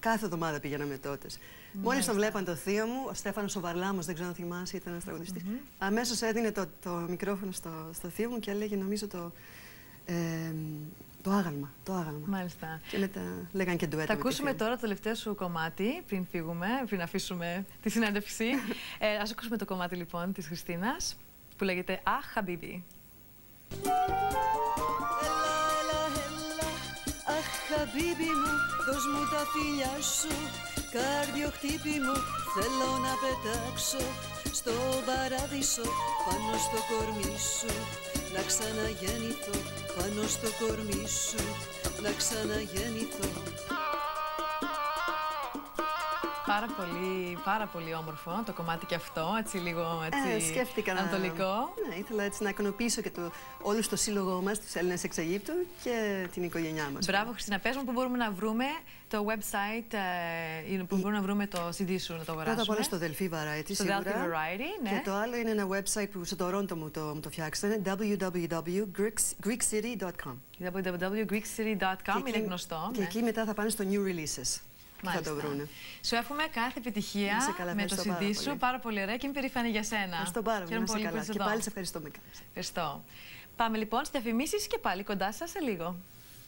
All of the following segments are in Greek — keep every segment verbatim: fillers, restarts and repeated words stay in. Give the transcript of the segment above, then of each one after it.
Κάθε εβδομάδα πήγαιναμε τότε. Μόλις τον βλέπαν το θείο μου, ο Στέφανος ο Βαρλάμος, δεν ξέρω αν θυμάσαι, ήταν ένας τραγουδιστής. Mm-hmm. Αμέσως έδινε το, το μικρόφωνο στο, στο θείο μου και έλεγε, νομίζω, το, ε, το άγαλμα. Το άγαλμα. Μάλιστα. Και μετά λέγαν και ντουέτο. Θα ακούσουμε τώρα το τελευταίο σου κομμάτι, πριν φύγουμε, πριν αφήσουμε τη συνέντευξη. ε, ας ακούσουμε το κομμάτι λοιπόν της Χριστίνας, που λέγεται «Αχ, Χαμπίμπι». Αχ, χαμπίμπι μου, δώσ' μου τα φιλιά σου. Κάρδιο χτύπη μου, θέλω να πετάξω στο παράδεισο, πάνω στο κορμί σου. Να ξαναγεννηθώ, πάνω στο κορμί σου. Να ξαναγεννηθώ. Πάρα πολύ, πάρα πολύ όμορφο το κομμάτι και αυτό, έτσι λίγο έτσι, ε, σκέφτηκα ανατολικό. Να, ναι, ήθελα έτσι να ικανοποιήσω και το, όλους το σύλλογο μας, τους Έλληνες εξ Αιγύπτου και την οικογένειά μας. Μπράβο, Χριστίνα. Πες μου που μπορούμε να βρούμε το website, ε, που μπορούμε να βρούμε το σι ντι σου να το αγοράσουμε. Πρώτα απ' όλα στο Delphi Variety, στο σίγουρα. Delphi Variety, ναι. Και το άλλο είναι ένα website που στο Toronto μου το, μου το φτιάξανε, double-u double-u double-u dot greek city dot com. double-u double-u double-u dot greek city dot com είναι γνωστό. Και ναι. εκεί μετά θα πάνε στο New Releases. Θα το βρούνε. Σου εύχομαι κάθε επιτυχία καλά, με το σι ντι σου. Πάρα, πάρα πολύ ωραία και είμαι περήφανη για σένα. Ευχαριστώ πάρα πολύ. πολύ καλά. Και πάλι σε ευχαριστώ με κάνεις. Ευχαριστώ. Πάμε λοιπόν στις διαφημίσεις και πάλι κοντά σας σε λίγο.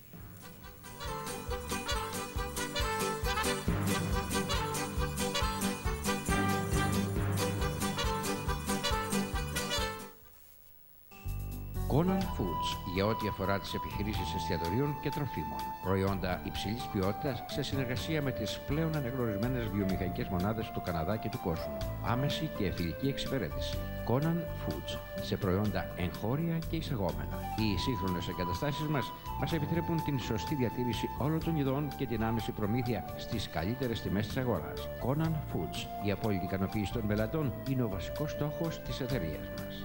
Conan Foods, για ό,τι αφορά τις επιχειρήσεις εστιατορίων και τροφίμων. Προϊόντα υψηλής ποιότητας σε συνεργασία με τις πλέον αναγνωρισμένες βιομηχανικές μονάδες του Καναδά και του κόσμου. Άμεση και φιλική εξυπηρέτηση. Conan Foods, σε προϊόντα εγχώρια και εισαγόμενα. Οι σύγχρονες εγκαταστάσεις μας μας επιτρέπουν την σωστή διατήρηση όλων των ειδών και την άμεση προμήθεια στις καλύτερες τιμές της αγοράς. Conan Foods, η απόλυτη ικανοποίηση των πελατών είναι ο βασικός στόχος της εταιρείας μας.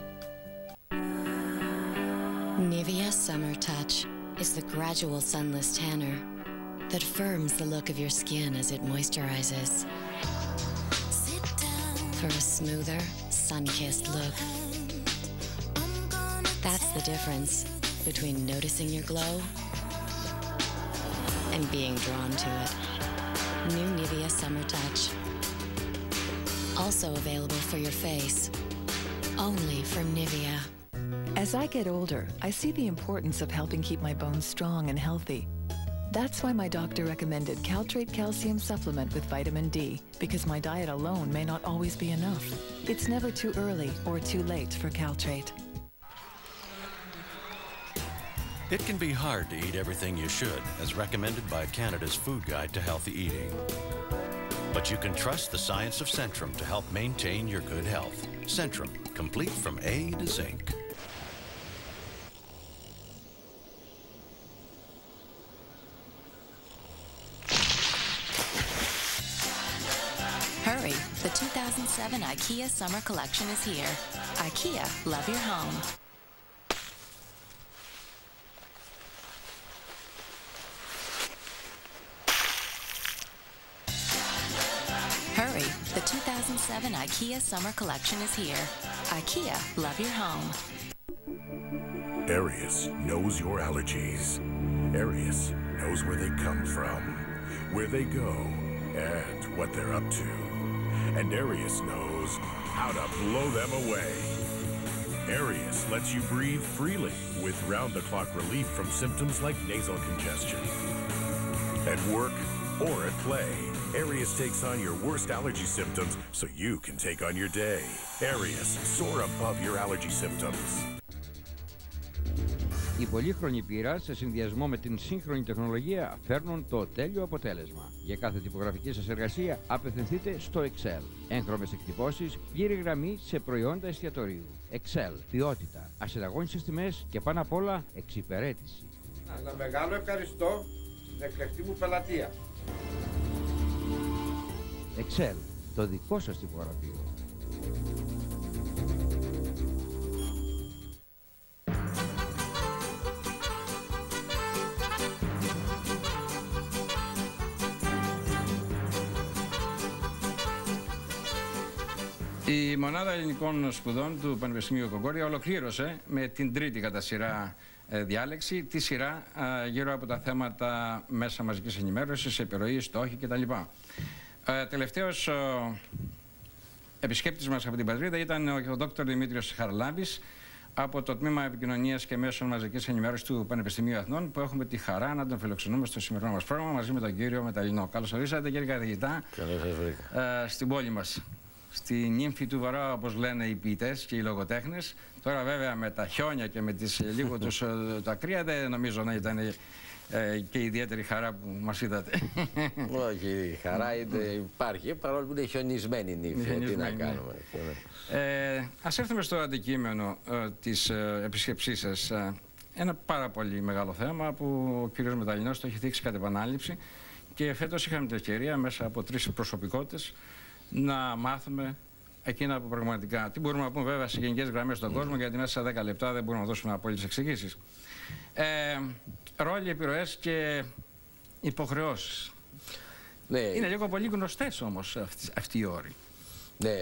Nivea Summer Touch is the gradual sunless tanner that firms the look of your skin as it moisturizes. For a smoother, sun-kissed look. That's the difference between noticing your glow and being drawn to it. New Nivea Summer Touch. Also available for your face. Only from Nivea. As I get older, I see the importance of helping keep my bones strong and healthy. That's why my doctor recommended Caltrate Calcium Supplement with vitamin D, because my diet alone may not always be enough. It's never too early or too late for Caltrate. It can be hard to eat everything you should, as recommended by Canada's Food Guide to Healthy Eating. But you can trust the science of Centrum to help maintain your good health. Centrum, complete from A to Zinc. Hurry, the two thousand seven IKEA Summer Collection is here. IKEA, love your home. Hurry, the two thousand seven IKEA Summer Collection is here. IKEA, love your home. Arius knows your allergies. Arius knows where they come from, where they go, and what they're up to. And Arius knows how to blow them away. Arius lets you breathe freely with round-the-clock relief from symptoms like nasal congestion. At work or at play, Arius takes on your worst allergy symptoms so you can take on your day. Arius, soar above your allergy symptoms. Η πολύχρονη πείρα σε συνδυασμό με την σύγχρονη τεχνολογία φέρνουν το τέλειο αποτέλεσμα. Για κάθε τυπογραφική σας εργασία απευθυνθείτε στο Excel. Έγχρωμες εκτυπώσεις, πλήρη γραμμή σε προϊόντα εστιατορίου. Excel, ποιότητα, ασυνταγώνιστες τιμές και πάνω απ' όλα εξυπηρέτηση. Ένα μεγάλο ευχαριστώ στην εκλεκτή μου πελατεία. Excel, το δικό σας τυπογραφείο. Η Μονάδα Ελληνικών Σπουδών του Πανεπιστημίου Κογκόρια ολοκλήρωσε με την τρίτη κατά σειρά ε, διάλεξη τη σειρά ε, γύρω από τα θέματα μέσα μαζικής ενημέρωσης, επιρροή, στόχοι κτλ. Ε, τελευταίος ε, επισκέπτης μας από την πατρίδα ήταν ο, ο δόκτωρ Δημήτριος Χαραλάμπης από το Τμήμα Επικοινωνίας και Μέσων Μαζικής Ενημέρωσης του Πανεπιστημίου Αθηνών, που έχουμε τη χαρά να τον φιλοξενούμε στο σημερινό μας πρόγραμμα μαζί με τον κύριο Μεταλλινό. Καλώς ορίσατε, κύριε καθηγητά, ε, στην πόλη μας. Στη νύμφη του Βορρά, όπως λένε οι ποιητές και οι λογοτέχνες. Τώρα, βέβαια, με τα χιόνια και με τις λίγο τους τα κρύα, δεν νομίζω να ήταν ε, και ιδιαίτερη χαρά που μας είδατε. Όχι, η χαρά είναι, υπάρχει, παρόλο που είναι χιονισμένη η νύμφη. Τι να κάνουμε. Ε, ας έρθουμε στο αντικείμενο ε, της ε, επισκεψής σας. Ε, ένα πάρα πολύ μεγάλο θέμα που ο κύριος Μεταλλινός το έχει δείξει κατ' επανάληψη, και φέτος είχαμε την ευκαιρία μέσα από τρεις προσωπικότητες να μάθουμε εκείνα που πραγματικά. Τι μπορούμε να πούμε, βέβαια, σε γενικές γραμμές στον mm. κόσμο, γιατί μέσα σε δέκα λεπτά δεν μπορούμε να δώσουμε απόλυτες εξηγήσεις. Ε, ρόλοι, επιρροές και υποχρεώσεις. Ναι. Είναι λίγο πολύ γνωστές όμως αυτοί, αυτοί οι όροι. Ναι,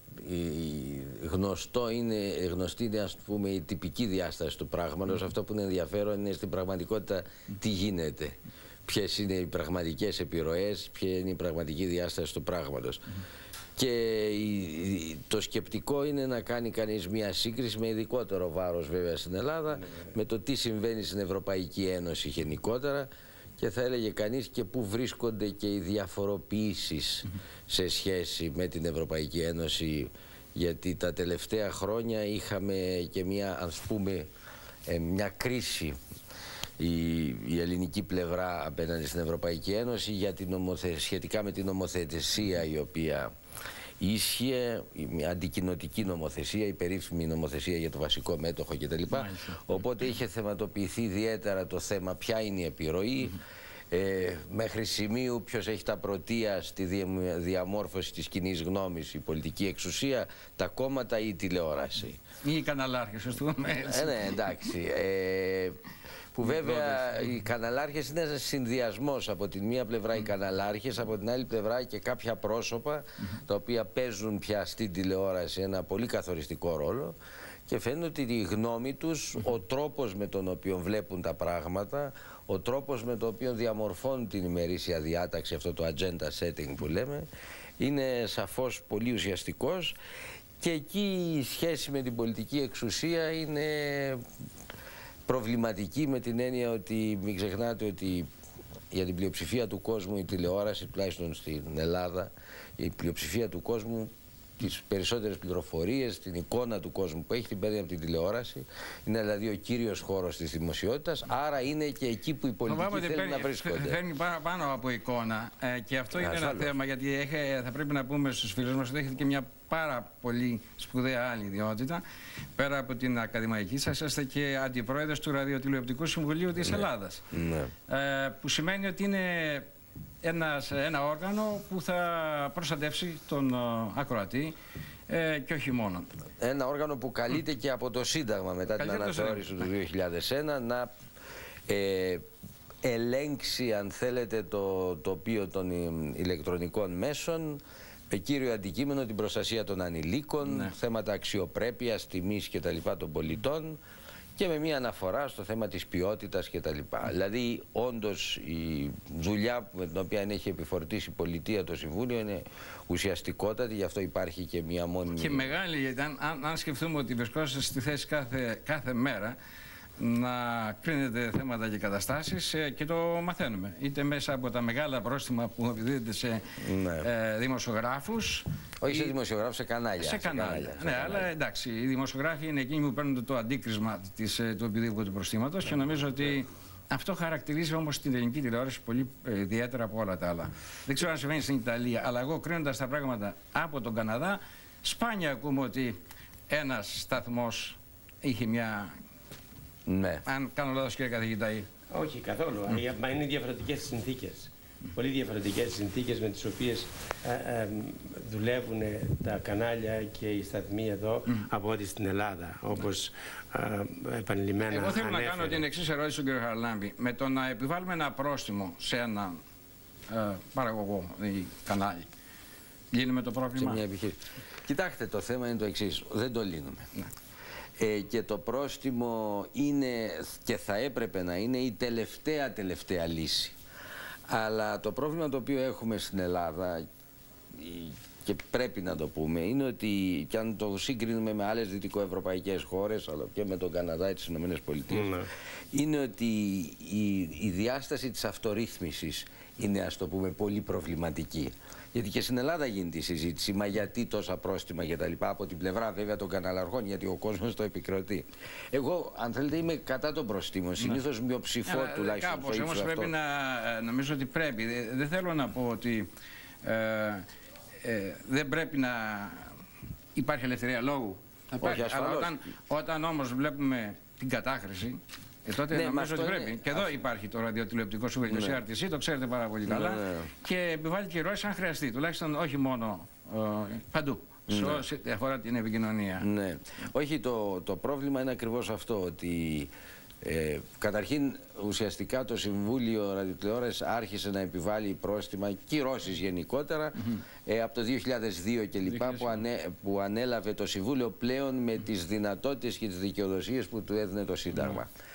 η, γνωστό είναι, γνωστή είναι, ας πούμε, η τυπική διάσταση του πράγματος. Mm. Αυτό που είναι ενδιαφέρον είναι στην πραγματικότητα τι γίνεται. Ποιες είναι οι πραγματικές επιρροές, ποια είναι η πραγματική διάσταση του πράγματος. Mm. Και η, το σκεπτικό είναι να κάνει κανείς μια σύγκριση με ειδικότερο βάρος, βέβαια, στην Ελλάδα, mm. με το τι συμβαίνει στην Ευρωπαϊκή Ένωση γενικότερα, και θα έλεγε κανείς και πού βρίσκονται και οι διαφοροποιήσεις mm. σε σχέση με την Ευρωπαϊκή Ένωση, γιατί τα τελευταία χρόνια είχαμε και μια, ας πούμε, ε, μια κρίση η, η ελληνική πλευρά απέναντι στην Ευρωπαϊκή Ένωση για την νομοθε... σχετικά με την νομοθεσία η οποία ίσχυε, η αντικοινοτική νομοθεσία, η περίφημη νομοθεσία για το βασικό μέτοχο κτλ. Οπότε είχε θεματοποιηθεί ιδιαίτερα το θέμα ποια είναι η επιρροή, mm-hmm. ε, μέχρι σημείου ποιος έχει τα πρωτεία στη διαμόρφωση της κοινής γνώμης, η πολιτική εξουσία, τα κόμματα ή η τηλεόραση. Ή οι καναλάρχες, ας το πούμε έτσι. Ε, ναι, εντάξει. Ε, που βέβαια οι καναλάρχες είναι ένας συνδυασμός. Από την μία πλευρά οι καναλάρχες, από την άλλη πλευρά και κάποια πρόσωπα τα οποία παίζουν πια στην τηλεόραση ένα πολύ καθοριστικό ρόλο, και φαίνεται ότι η γνώμη τους, ο τρόπος με τον οποίο βλέπουν τα πράγματα, ο τρόπος με τον οποίο διαμορφώνουν την ημερήσια διάταξη, αυτό το agenda setting που λέμε, είναι σαφώς πολύ ουσιαστικός, και εκεί η σχέση με την πολιτική εξουσία είναι προβληματική, με την έννοια ότι μην ξεχνάτε ότι για την πλειοψηφία του κόσμου η τηλεόραση, τουλάχιστον στην Ελλάδα, η πλειοψηφία του κόσμου τις περισσότερες πληροφορίες, την εικόνα του κόσμου που έχει την παίρνει από την τηλεόραση. Είναι δηλαδή ο κύριος χώρος της δημοσιότητας, άρα είναι και εκεί που οι πολιτικοί θέλουν παίρνει, να βρίσκονται. Φέρνει πάνω από εικόνα, ε, και αυτό είναι ένα θέμα, γιατί έχει, θα πρέπει να πούμε στους φίλους μας ότι έχετε και μια πάρα πολύ σπουδαία άλλη ιδιότητα. Πέρα από την ακαδημαϊκή σας, είστε και αντιπρόεδρος του Ραδιοτηλεοπτικού Συμβουλίου της ναι. Ελλάδας. Ναι. Ε, που σημαίνει ότι είναι ένας, ένα όργανο που θα προστατεύσει τον ακροατή, ε, και όχι μόνο. Ένα όργανο που καλείται και από το Σύνταγμα μετά την αναθεώρηση του δύο χιλιάδες ένα να ε, ελέγξει, αν θέλετε, το τοπίο των ηλεκτρονικών μέσων, με κύριο αντικείμενο την προστασία των ανηλίκων, ναι. θέματα αξιοπρέπειας, τιμής κτλ. Των πολιτών, και με μία αναφορά στο θέμα της ποιότητας κτλ. Δηλαδή, όντως, η δουλειά με την οποία έχει επιφορτήσει η πολιτεία το Συμβούλιο είναι ουσιαστικότατη, γι' αυτό υπάρχει και μία μόνιμη. Και μεγάλη, γιατί αν, αν, αν σκεφτούμε ότι βρισκόσαστε στη θέση κάθε, κάθε μέρα να κρίνετε θέματα και καταστάσεις, ε, και το μαθαίνουμε. Είτε μέσα από τα μεγάλα πρόστιμα που επιδίδεται σε ναι. ε, δημοσιογράφους. Όχι ή... σε δημοσιογράφους, σε κανάλια. Σε κανάλια. Σε κανάλια. Ναι, σε κανάλια. Αλλά εντάξει, οι δημοσιογράφοι είναι εκείνοι που παίρνουν το αντίκρισμα της, του επιδίβου του προστήματος, και νομίζω ότι αυτό χαρακτηρίζει όμως την ελληνική τηλεόραση πολύ ε, ιδιαίτερα από όλα τα άλλα. Δεν ξέρω αν συμβαίνει στην Ιταλία, αλλά εγώ κρίνοντας τα πράγματα από τον Καναδά, σπάνια ακούμε ότι ένας σταθμός είχε μια. Ναι. Αν κάνω λάθος, κύριε καθηγητά. Όχι, καθόλου. Mm. Μα είναι διαφορετικές συνθήκες. Mm. Πολύ διαφορετικές συνθήκες με τις οποίες ε, ε, δουλεύουν τα κανάλια και οι σταθμοί εδώ mm. από ό,τι στην Ελλάδα, όπως ε, επανειλημμένα. Εγώ θέλω ανέφερε. να κάνω την εξής ερώτηση στον κύριο Χαραλάμπη. Με το να επιβάλλουμε ένα πρόστιμο σε ένα ε, παραγωγό ή κανάλι, λύνουμε το πρόβλημα? Σε μια επιχείρηση. Κοιτάξτε, το θέμα είναι το εξής. Δεν το λύνουμε. Ναι. Ε, και το πρόστιμο είναι και θα έπρεπε να είναι η τελευταία τελευταία λύση. Αλλά το πρόβλημα το οποίο έχουμε στην Ελλάδα, και πρέπει να το πούμε, είναι ότι και αν το συγκρίνουμε με άλλες δυτικοευρωπαϊκές χώρες, αλλά και με τον Καναδά ή τις Ηνωμένες Πολιτείες, mm. είναι ότι η, η διάσταση της αυτορύθμισης είναι, ας το πούμε, πολύ προβληματική. Γιατί και στην Ελλάδα γίνεται η συζήτηση, μα γιατί τόσα πρόστιμα και τα λοιπά, από την πλευρά βέβαια των καναλαρχών, γιατί ο κόσμος το επικροτεί. Εγώ, αν θέλετε, είμαι κατά των προστίμων, συνήθως ναι. μειοψηφό yeah, τουλάχιστον. Κάπως, όμως αυτό. Πρέπει να, νομίζω ότι πρέπει. Δεν θέλω να πω ότι ε, ε, δεν πρέπει να υπάρχει ελευθερία λόγου. Όχι, αλλά όταν, όταν όμως βλέπουμε την κατάχρηση, Ε, τότε ναι, νομίζω ότι πρέπει. Είναι... Και εδώ υπάρχει το ραδιοτηλεοπτικό συμβούλιο, ναι. σι αρ τι σι, το ξέρετε πάρα πολύ καλά. Ναι, ναι. Και επιβάλλει κυρώσεις αν χρειαστεί, τουλάχιστον όχι μόνο ε, παντού. Ναι. Σε ό,τι αφορά την επικοινωνία. Ναι. Όχι, το, το πρόβλημα είναι ακριβώς αυτό, ότι ε, καταρχήν ουσιαστικά το Συμβούλιο Ραδιοτηλεόρασης άρχισε να επιβάλλει πρόστιμα, κυρώσεις γενικότερα, mm-hmm. ε, από το δύο χιλιάδες δύο και λοιπά, που, ανέ, που ανέλαβε το Συμβούλιο πλέον με τις δυνατότητες και τις δικαιοδοσίες που του έδινε το Σύνταγμα. Mm-hmm.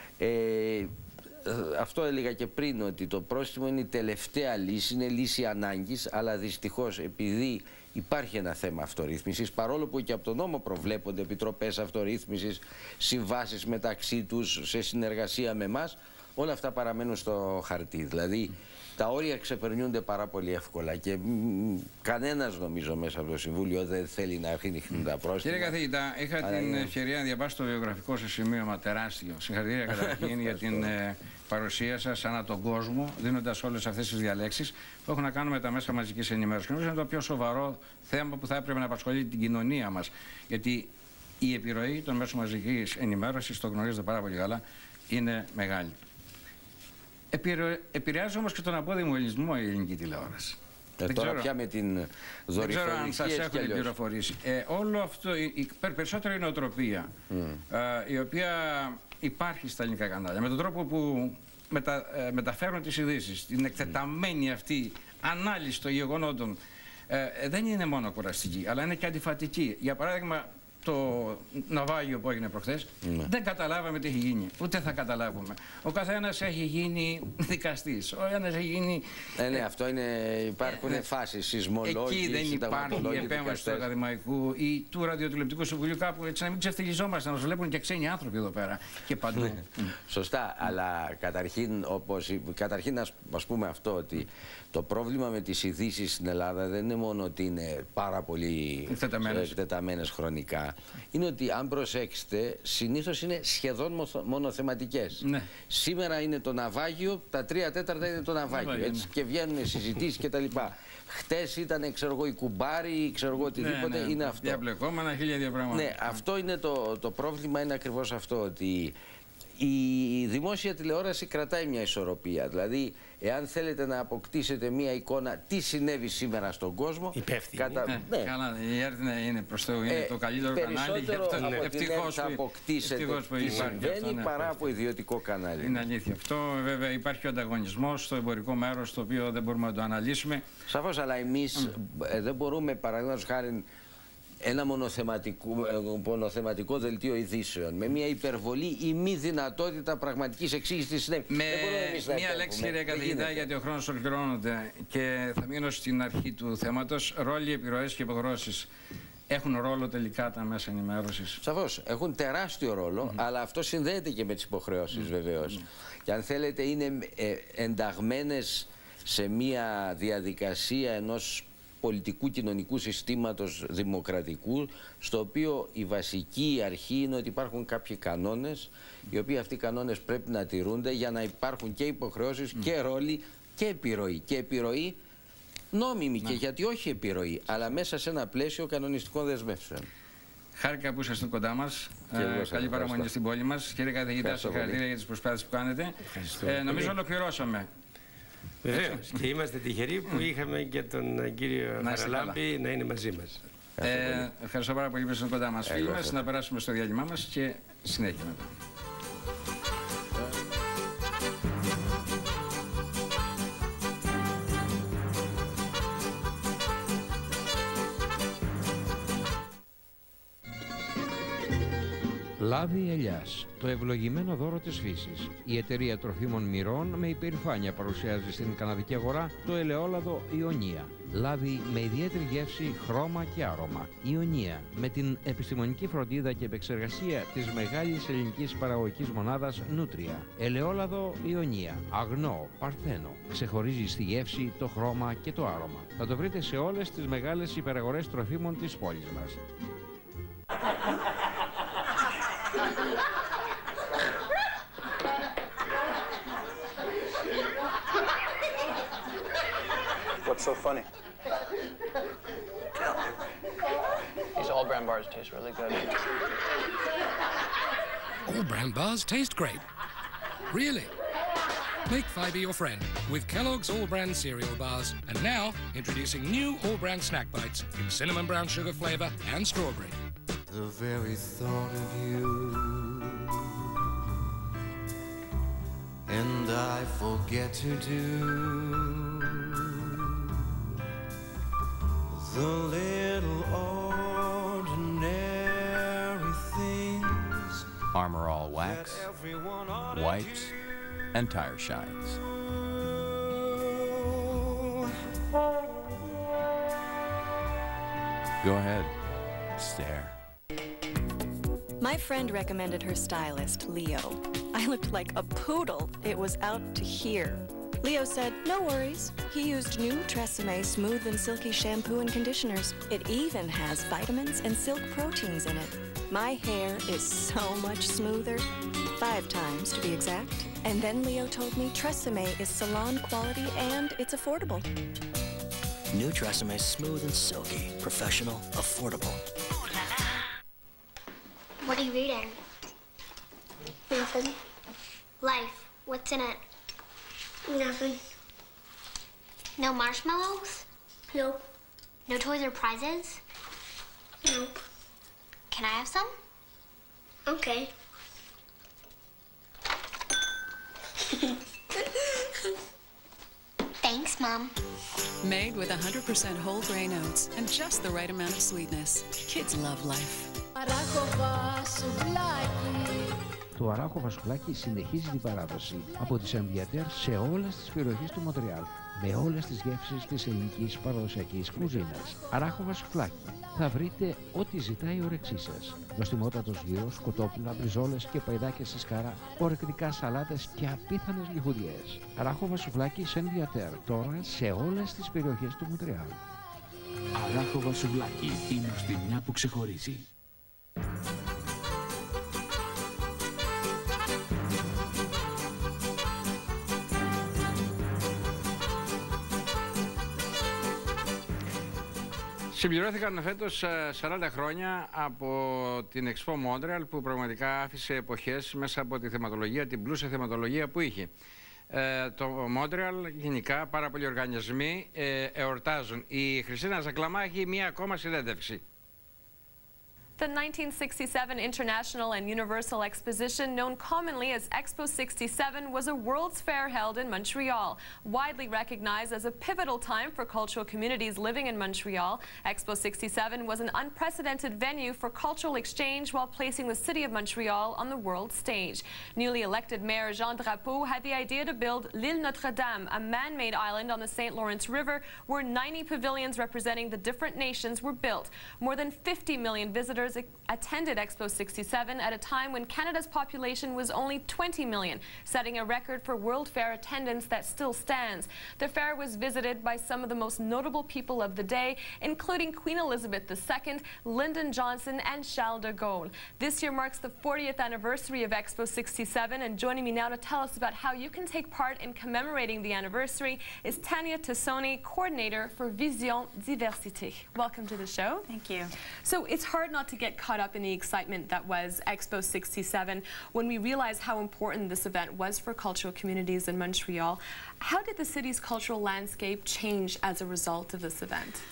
Ε, αυτό έλεγα και πριν, ότι το πρόστιμο είναι η τελευταία λύση, είναι λύση ανάγκης, αλλά δυστυχώς επειδή υπάρχει ένα θέμα αυτορύθμισης, παρόλο που και από τον νόμο προβλέπονται επιτροπές αυτορύθμισης, συμβάσεις μεταξύ τους σε συνεργασία με εμάς, όλα αυτά παραμένουν στο χαρτί. Δηλαδή τα όρια ξεπερνιούνται πάρα πολύ εύκολα και κανένας, νομίζω, μέσα από το Συμβούλιο δεν θέλει να ρίχνει τα πρόστιμα. Κύριε καθηγητά, είχα Αλλά την είναι... ευκαιρία να διαβάσω το βιογραφικό σας σημείωμα τεράστιο. Συγχαρητήρια καταρχήν για την ε, παρουσία σας ανά τον κόσμο, δίνοντας όλες αυτές τις διαλέξεις που έχουν να κάνουν με τα μέσα μαζικής ενημέρωσης. Νομίζω είναι το πιο σοβαρό θέμα που θα έπρεπε να απασχολεί την κοινωνία μας. Γιατί η επιρροή των μέσων μαζικής ενημέρωσης, το γνωρίζετε πάρα πολύ καλά, είναι μεγάλη. Επηρεάζει όμως και τον απόδημο ελληνισμό η ελληνική τηλεόραση. Ε, τώρα ξέρω, πια με την δορυφορική. Δεν ξέρω αν σας έχουν πληροφορήσει. Ε, όλο αυτό, η, η περισσότερη είναι νοοτροπία, mm. ε, η οποία υπάρχει στα ελληνικά κανάλια. Με τον τρόπο που μετα, ε, μεταφέρουν τις ειδήσεις, την εκτεταμένη αυτή ανάλυση των γεγονότων, ε, δεν είναι μόνο κουραστική, αλλά είναι και αντιφατική. Για παράδειγμα, το ναυάγιο που έγινε προχθές, ναι. δεν καταλάβαμε τι έχει γίνει. Ούτε θα καταλάβουμε. Ο καθένας έχει γίνει δικαστής. Ο ένας έχει γίνει. Ναι, ναι, αυτό είναι. Υπάρχουν ε, φάσεις, σεισμολόγοι. Εκεί δεν υπάρχει η επέμβαση του Ακαδημαϊκού ή του Ραδιοτηλεοπτικού Συμβουλίου, κάπου έτσι να μην ξεφτυλιζόμαστε, να μας βλέπουν και ξένοι άνθρωποι εδώ πέρα και παντού. Σωστά, αλλά καταρχήν, όπως, καταρχήν ας πούμε αυτό, ότι το πρόβλημα με τις ειδήσεις στην Ελλάδα δεν είναι μόνο ότι είναι πάρα πολύ εκτεταμένες χρονικά. Είναι ότι, αν προσέξετε, συνήθως είναι σχεδόν μονοθεματικές. Ναι. Σήμερα είναι το ναυάγιο, τα τρία τέταρτα είναι το ναυάγιο. Ναι, έτσι, ναι. Και βγαίνουν συζητήσεις κτλ. Χτες ήταν, ξέρω εγώ, η κουμπάρη, ξέρω εγώ, οτιδήποτε. Ναι, ναι, είναι αυτό. Διαπλεκόμενα, χίλια δύο πράγματα. Ναι, αυτό είναι το, το πρόβλημα, είναι ακριβώς αυτό. Ότι η δημόσια τηλεόραση κρατάει μια ισορροπία. Δηλαδή, εάν θέλετε να αποκτήσετε μια εικόνα τι συνέβη σήμερα στον κόσμο. Υπεύθυνη. Κατα... Ναι. Ναι. Καλά, η ΕΡΤ είναι προς το, είναι ε, το καλύτερο κανάλι. Περισσότερο ευτυχώς θα αποκτήσετε που τι συμβαίνει αυτό, ναι, παρά από ιδιωτικό κανάλι. Είναι αλήθεια. Αυτό, βέβαια, υπάρχει ο ανταγωνισμός στο εμπορικό μέρος, το οποίο δεν μπορούμε να το αναλύσουμε. Σαφώς, αλλά εμείς mm. ε, δεν μπορούμε, παραδείγματος χάρη, ένα μονοθεματικό, μονοθεματικό δελτίο ειδήσεων με μια υπερβολή ή μη δυνατότητα πραγματικής εξήγησης της συνέβη. Με μια λέξη, κύριε καθηγητά, γιατί ο χρόνος ολοκληρώνεται και θα μείνω στην αρχή του θέματος. Ρόλοι, επιρροές και υποχρεώσεις. Έχουν ρόλο τελικά τα μέσα ενημέρωσης? Σαφώς, έχουν τεράστιο ρόλο, mm. αλλά αυτό συνδέεται και με τις υποχρεώσεις mm. βεβαίως. Mm. Και αν θέλετε, είναι ε, ενταγμένες σε μια διαδικασία ενός πολιτικού κοινωνικού συστήματος δημοκρατικού, στο οποίο η βασική αρχή είναι ότι υπάρχουν κάποιοι κανόνες, οι οποίοι αυτοί οι κανόνες πρέπει να τηρούνται για να υπάρχουν και υποχρεώσεις mm. και ρόλοι και επιρροή. Και επιρροή νόμιμη mm. και γιατί όχι επιρροή, αλλά μέσα σε ένα πλαίσιο κανονιστικών δεσμεύσεων. Χάρηκα που είσαστε κοντά μας. Ε, καλή παραμονή στην πόλη μας. Κύριε καθηγητά, συγχαρητήρια για τις προσπάθειες που κάνετε. Ε, νομίζω ολοκληρώσαμε. Βεβαίως. Και είμαστε τυχεροί που είχαμε και τον κύριο Χαραλάμπη να είναι μαζί μας. Ε, ευχαριστώ πάρα πολύ που ήσασταν κοντά μας, φίλοι μας. Να περάσουμε στο διάλειμμά μας και συνέχεια μετά. Λάδι ελιάς, το ευλογημένο δώρο της φύσης. Η εταιρεία τροφίμων Μυρών με υπερηφάνεια παρουσιάζει στην καναδική αγορά το ελαιόλαδο Ιωνία. Λάδι με ιδιαίτερη γεύση, χρώμα και άρωμα. Ιωνία, με την επιστημονική φροντίδα και επεξεργασία της μεγάλης ελληνικής παραγωγικής μονάδας Νούτρια. Ελαιόλαδο Ιωνία, αγνό, παρθένο. Ξεχωρίζει στη γεύση, το χρώμα και το άρωμα. Θα το βρείτε σε όλες τις μεγάλες υπεραγορές τροφίμων της πόλης μας. What's so funny? These all brand bars taste really good. All brand bars taste great. Really? Make Fiber your friend with Kellogg's All Brand cereal bars. And now, introducing new All Brand snack bites in cinnamon brown sugar flavor and strawberry. The very thought of you, and I forget to do the little ordinary things. Armor All Wax, wipes, and tire shines. Go ahead, stare. My friend recommended her stylist, Leo. I looked like a poodle. It was out to here. Leo said, no worries. He used new Tresemme smooth and silky shampoo and conditioners. It even has vitamins and silk proteins in it. My hair is so much smoother. Five times, to be exact. And then Leo told me Tresemme is salon quality and it's affordable. New Tresemme smooth and silky, professional, affordable. What are you reading? Nothing. Life. What's in it? Nothing. No marshmallows? Nope. No toys or prizes? Nope. Can I have some? Okay. Thanks, Mom. Made with one hundred percent whole grain oats and just the right amount of sweetness. Kids love life. Το αράχοβα σουβλάκι συνεχίζει την παράδοση από τη Σεν-Βιατέρ σε όλες τις περιοχές του Μοντρεάλ, με όλες τις γεύσεις της ελληνικής παραδοσιακής κουζίνας. Αράχοβα σουβλάκι. Θα βρείτε ό,τι ζητάει η όρεξή σας. Νοστιμότατος γύρος, κοτόπουλα, μπριζόλες και παϊδάκια σε σκάρα, ορεκτικά σαλάτες και απίθανες λιχουδιές. Αράχοβα σουβλάκι Σεν-Βιατέρ, τώρα σε όλες τις περιοχές του Μοντρεάλ. Αράχοβα σουβλάκι, η νοστιμιά που ξεχωρίζει. Συμπληρώθηκαν φέτος σαράντα χρόνια από την Expo Montreal, που πραγματικά άφησε εποχές μέσα από τη θεματολογία, την πλούσια θεματολογία που είχε. Ε, το Montreal, γενικά, πάρα πολλοί οργανισμοί ε, εορτάζουν. Η Χριστίνα Ζακλαμά έχει μία ακόμα συνέντευξη. The nineteen sixty-seven International and Universal Exposition, known commonly as Expo sixty-seven, was a World's Fair held in Montreal. Widely recognized as a pivotal time for cultural communities living in Montreal, Expo sixty-seven was an unprecedented venue for cultural exchange while placing the city of Montreal on the world stage. Newly elected Mayor Jean Drapeau had the idea to build l'Île Notre-Dame, a man-made island on the Saint Lawrence River where ninety pavilions representing the different nations were built. More than fifty million visitors attended Expo sixty-seven at a time when Canada's population was only twenty million, setting a record for World Fair attendance that still stands. The fair was visited by some of the most notable people of the day, including Queen Elizabeth the Second, Lyndon Johnson, and Charles de Gaulle. This year marks the fortieth anniversary of Expo sixty-seven, and joining me now to tell us about how you can take part in commemorating the anniversary is Tania Tassoni, coordinator for Vision Diversité. Welcome to the show. Thank you. So it's hard not to get caught up in the excitement that was Expo sixty-seven when we realized how important this event was for cultural communities in Montreal. How did the city's cultural landscape change as a result of this event?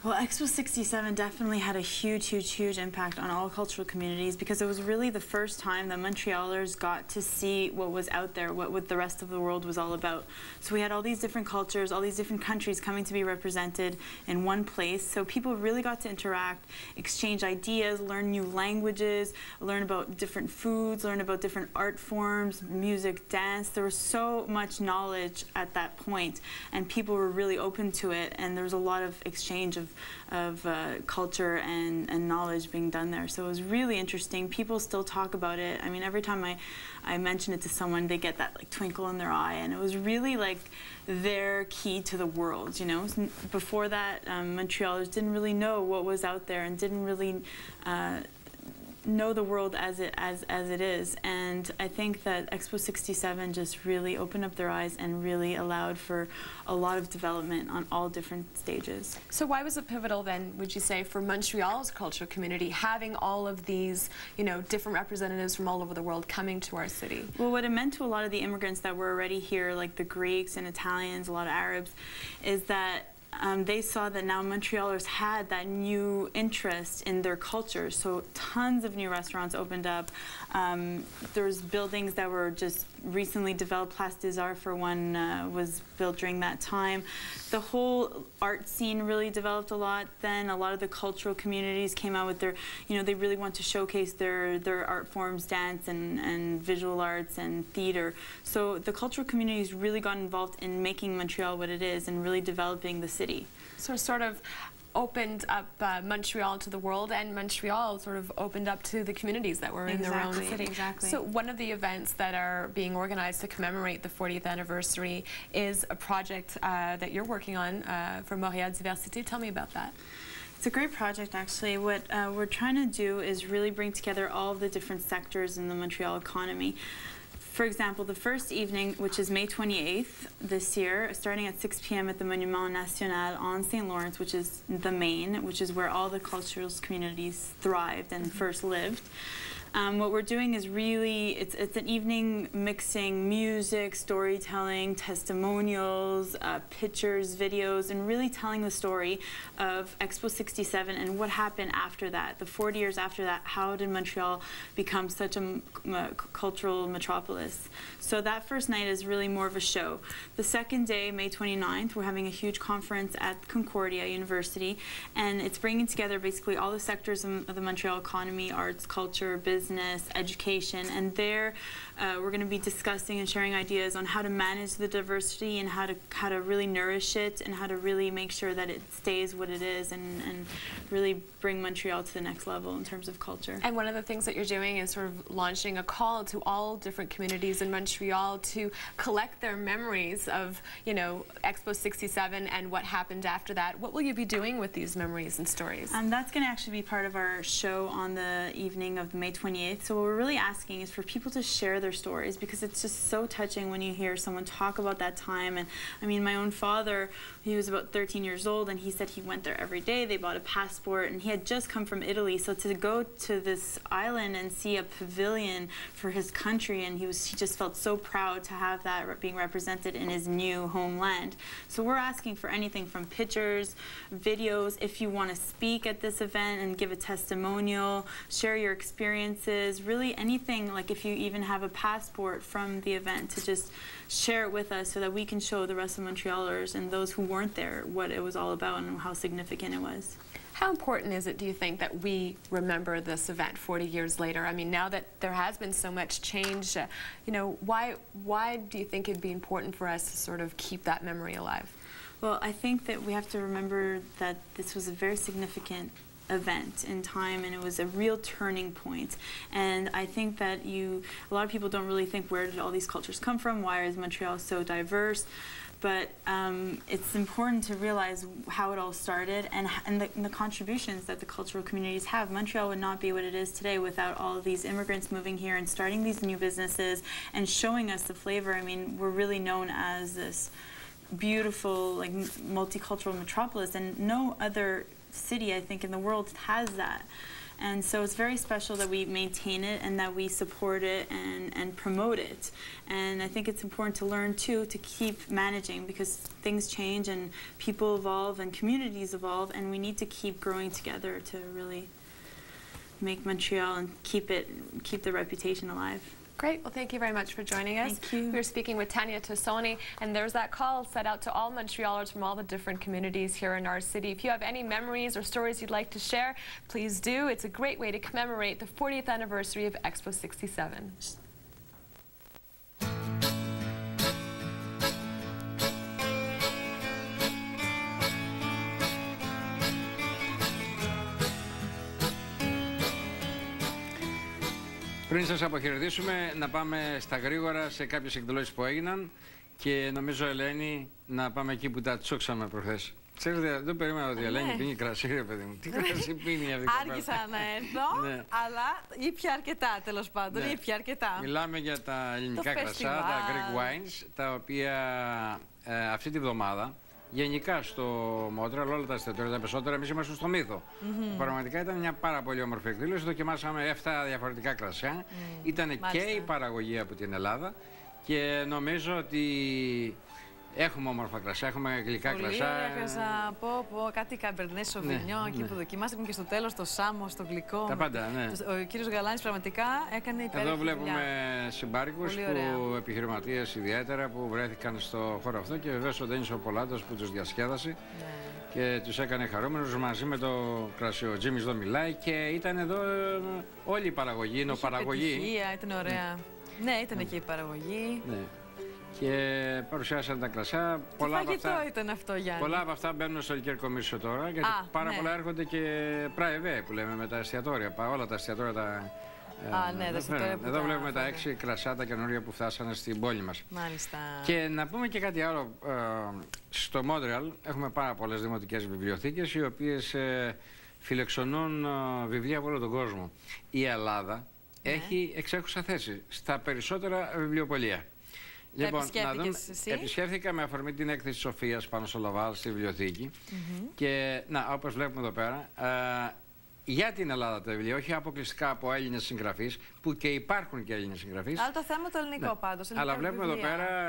Well, Expo sixty-seven definitely had a huge, huge, huge impact on all cultural communities because it was really the first time that Montrealers got to see what was out there, what, what the rest of the world was all about. So we had all these different cultures, all these different countries coming to be represented in one place. So people really got to interact, exchange ideas, learn new languages, learn about different foods, learn about different art forms, music, dance. There was so much knowledge at that point, and people were really open to it, and there was a lot of exchange of of uh, culture and, and knowledge being done there. So it was really interesting. People still talk about it. I mean, every time I, I mention it to someone, they get that like twinkle in their eye, and it was really like their key to the world, you know. Before that, um, Montrealers didn't really know what was out there and didn't really uh, know the world as it as as it is, and I think that Expo sixty-seven just really opened up their eyes and really allowed for a lot of development on all different stages. So why was it pivotal then, would you say, for Montreal's cultural community having all of these, you know, different representatives from all over the world coming to our city? Well, what it meant to a lot of the immigrants that were already here, like the Greeks and Italians, a lot of Arabs, is that Um, they saw that now Montrealers had that new interest in their culture, so tons of new restaurants opened up. Um, there's buildings that were just recently developed. Place des Arts, for one, uh, was built during that time. The whole art scene really developed a lot. Then a lot of the cultural communities came out with their, you know, they really want to showcase their their art forms, dance and, and visual arts and theater. So the cultural communities really got involved in making Montreal what it is and really developing the city. So it sort of opened up uh, Montreal to the world, and Montreal sort of opened up to the communities that were in Exactly, their own city. exactly. So one of the events that are being organized to commemorate the fortieth anniversary is a project uh, that you're working on uh, for Montréal Diversité. Tell me about that. It's a great project, actually. What uh, we're trying to do is really bring together all of the different sectors in the Montreal economy. For example, the first evening, which is May twenty-eighth this year, starting at six p m at the Monument National on Saint Lawrence, which is the main, which is where all the cultural communities thrived and mm-hmm. first lived. Um, what we're doing is really, it's, it's an evening mixing music, storytelling, testimonials, uh, pictures, videos, and really telling the story of Expo sixty-seven and what happened after that. The forty years after that, how did Montreal become such a m m cultural metropolis? So that first night is really more of a show. The second day, May twenty-ninth, we're having a huge conference at Concordia University, and it's bringing together basically all the sectors of, of the Montreal economy: arts, culture, business, education, and there uh, we're going to be discussing and sharing ideas on how to manage the diversity and how to how to really nourish it and how to really make sure that it stays what it is and, and really bring Montreal to the next level in terms of culture. And one of the things that you're doing is sort of launching a call to all different communities in Montreal to collect their memories of, you know, Expo sixty-seven and what happened after that. What will you be doing with these memories and stories? Um, that's going to actually be part of our show on the evening of May twenty-eighth. So what we're really asking is for people to share their stories, because it's just so touching when you hear someone talk about that time. And I mean, my own father, he was about thirteen years old, and he said he went there every day. They bought a passport, and he had just come from Italy. So to go to this island and see a pavilion for his country, and he was he just felt so proud to have that being represented in his new homeland. So we're asking for anything from pictures, videos. If you want to speak at this event and give a testimonial, share your experiences, really anything, like if you even have a passport from the event, to just share it with us so that we can show the rest of Montrealers and those who weren't there what it was all about and how significant it was. How important is it, do you think, that we remember this event forty years later? I mean, now that there has been so much change, uh, you know, why, why do you think it'd be important for us to sort of keep that memory alive? Well, I think that we have to remember that this was a very significant event in time, and it was a real turning point. And I think that you, a lot of people don't really think, where did all these cultures come from? Why is Montreal so diverse? But um, it's important to realize how it all started and, and, the, and the contributions that the cultural communities have. Montreal would not be what it is today without all of these immigrants moving here and starting these new businesses and showing us the flavor. I mean, we're really known as this beautiful, like multicultural metropolis, and no other city, I think, in the world has that. And so it's very special that we maintain it and that we support it and, and promote it. And I think it's important to learn, too, to keep managing, because things change and people evolve and communities evolve, and we need to keep growing together to really make Montreal and keep it, keep the reputation alive. Great. Well, thank you very much for joining us. Thank you. We were speaking with Tanya Tassoni, and there's that call set out to all Montrealers from all the different communities here in our city. If you have any memories or stories you'd like to share, please do. It's a great way to commemorate the fortieth anniversary of Expo sixty-seven. Πριν σας αποχαιρετήσουμε, να πάμε στα γρήγορα σε κάποιες εκδηλώσεις που έγιναν και νομίζω, Ελένη, να πάμε εκεί που τα τσούξαμε προχθές. Ξέρετε, δεν περίμενα ότι η Ελένη πίνει κρασί, ρε παιδί μου. Τι κρασί πίνει αυτή η κοπέλα. Άργησα να έρθω, ναι. αλλά ήπια αρκετά, τέλος πάντων. Ναι. Ήπια αρκετά. Μιλάμε για τα ελληνικά το κρασά, φεστιβάλ. Τα Greek Wines, τα οποία ε, αυτή τη βδομάδα γενικά στο Μόντρεαλ, όλα τα εστιατόρια τα περισσότερα, εμείς είμαστε στο Μύθο. Mm-hmm. Πραγματικά ήταν μια πάρα πολύ όμορφη εκδήλωση. Δοκιμάσαμε επτά διαφορετικά κρασιά. Mm. Ήταν και η παραγωγή από την Ελλάδα και νομίζω ότι έχουμε όμορφα κρασιά, έχουμε γλυκά πολύ κρασιά. Πολύ κρασιά, πω, πω, κάτι καμπερνέ σοβινιό, ναι, εκεί ναι. που δοκιμάσαμε και στο τέλος το σάμο, στο γλυκό. Τα πάντα, ναι. Ο κύριος Γαλάνης πραγματικά έκανε υπέροχη Εδώ βλέπουμε δουλειά. συμπάρικους, που, επιχειρηματίες ιδιαίτερα που βρέθηκαν στο χώρο αυτό και βεβαίως ο Ντένις ο Πολάτος που τους διασκέδασε ναι. και τους έκανε χαρούμενους μαζί με το κρασί. Ο Τζίμις εδώ μιλάει και ήταν εδώ όλη η παραγωγή, είναι παραγωγή. Επιτυχία, ήταν ωραία. Ναι, ναι ήταν ναι. και η παραγωγή. Ναι. Και παρουσιάσαν τα κρασιά. Τι πολλά φαγητό από αυτά, ήταν αυτό, Γιάννη. Πολλά από αυτά μπαίνουν στο Liquor Commission τώρα, γιατί Α, πάρα ναι. πολλά έρχονται και private που λέμε με τα εστιατόρια. Όλα τα εστιατόρια τα. Α, ναι, τα εστιατόρια που Εδώ τα βλέπουμε τα έξι κρασιά τα καινούργια που φτάσανε στην πόλη μας. Μάλιστα. Και να πούμε και κάτι άλλο. Στο Μόντρεαλ έχουμε πάρα πολλές δημοτικές βιβλιοθήκες οι οποίες φιλεξονούν βιβλία από όλο τον κόσμο. Η Ελλάδα ναι. έχει εξέχουσα θέση στα περισσότερα βιβλιοπωλεία. Λοιπόν, να δούμε, επισκέφθηκα με αφορμή την έκθεση της Σοφίας πάνω στο Λαβάλ στη βιβλιοθήκη mm-hmm. και να, όπως βλέπουμε εδώ πέρα, α, για την Ελλάδα τα βιβλία, όχι αποκλειστικά από Έλληνες συγγραφείς, που και υπάρχουν και Έλληνες συγγραφείς. Αλλά το θέμα το ελληνικό ναι. πάντως. Αλλά βλέπουμε βιβλία. Εδώ πέρα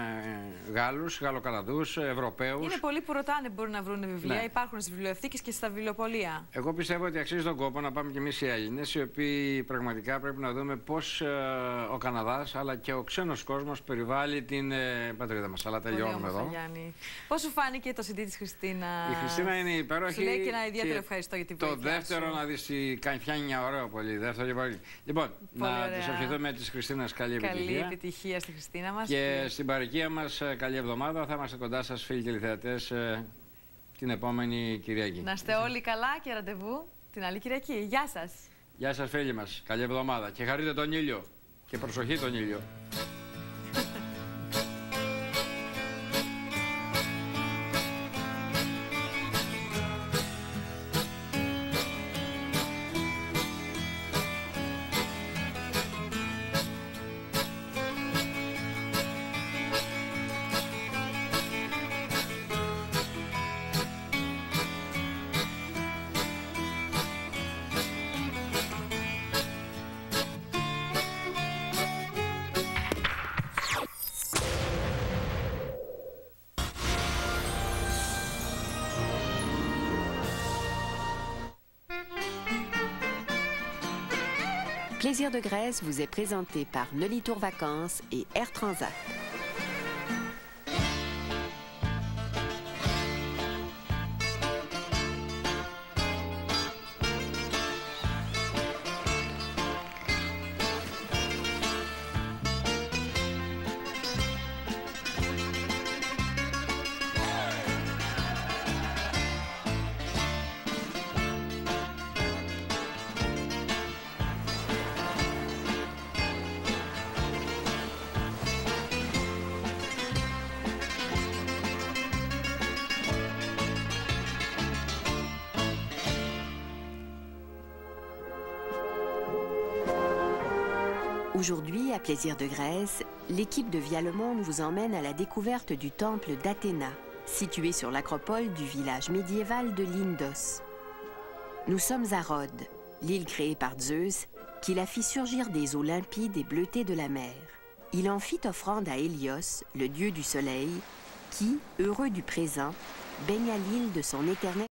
ε, Γάλλους, Γαλλοκαναδούς, Ευρωπαίους. Είναι πολλοί που ρωτάνε μπορούν να βρουν βιβλία, ναι. υπάρχουν στις βιβλιοθήκες και στα βιβλιοπωλεία. Εγώ πιστεύω ότι αξίζει τον κόπο να πάμε κι εμείς οι Έλληνες, οι οποίοι πραγματικά πρέπει να δούμε πώς ε, ο Καναδάς αλλά και ο ξένος κόσμος περιβάλλει την ε, πατρίδα μας. Αλλά τελειώνουμε εδώ. Γιάννη. Πώς σου φάνηκε το σι ντι της Χριστίνα? Η Χριστίνα είναι υπέροχη. Σου λέει και ένα ιδιαίτερο ευχαριστώ για την βοήθεια. Το δεύτερο σου. Να δεις τι κάνει, φτιάχνει μια ωραία πολύ. Δεύτερο, λοιπόν, πολύ να της ευχηθούμε της Χριστίνας καλή επιτυχία. Καλή επιτυχία στη Χριστίνα μας. Και, και στην παροικία μας καλή εβδομάδα. Θα είμαστε κοντά σας, φίλοι τηλεθεατές, την επόμενη Κυριακή. Να είστε όλοι καλά και ραντεβού την άλλη Κυριακή. Γεια σας. Γεια σας, φίλοι μας. Καλή εβδομάδα. Και χαρείτε τον ήλιο. Και προσοχή τον ήλιο. Plaisir de Grèce vous est présenté par Nolly Tour Vacances et Air Transat. Aujourd'hui, à Plaisir de Grèce, l'équipe de Via Le Monde vous emmène à la découverte du temple d'Athéna, situé sur l'acropole du village médiéval de Lindos. Nous sommes à Rhodes, l'île créée par Zeus, qui la fit surgir des eaux limpides et bleutées de la mer. Il en fit offrande à Hélios, le dieu du soleil, qui, heureux du présent, baigna l'île de son éternel